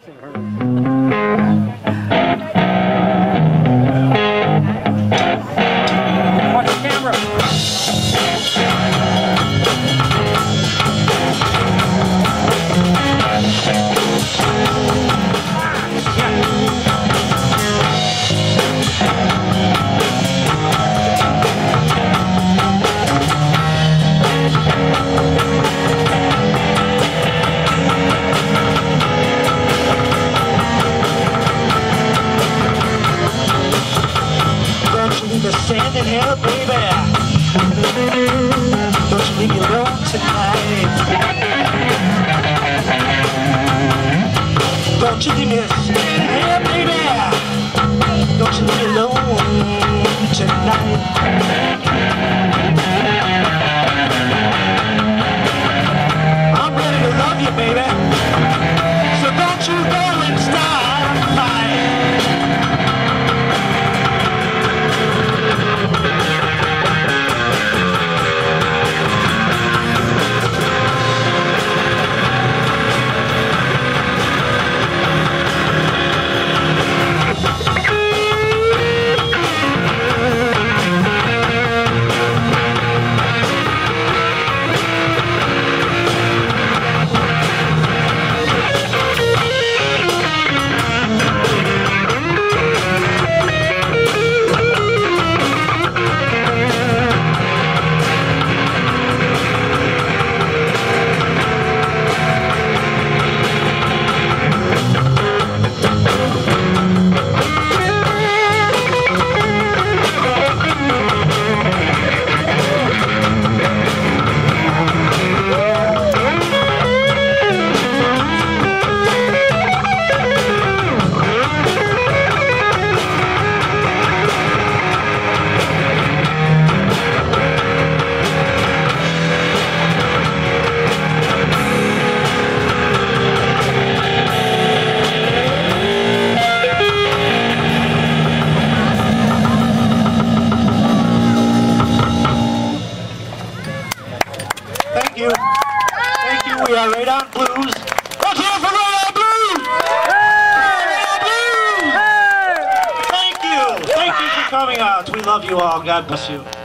Watch the camera. Standing here, baby. Don't you leave me alone tonight. Don't you leave me standing here, baby. Don't you leave me alone tonight. I'm ready to love you, baby. So don't you go and start a fight. Thank you. Thank you. We are Radon Blues. Let's hear it for Radon Blues! Radon Blues! Thank you. Thank you for coming out. We love you all. God bless you.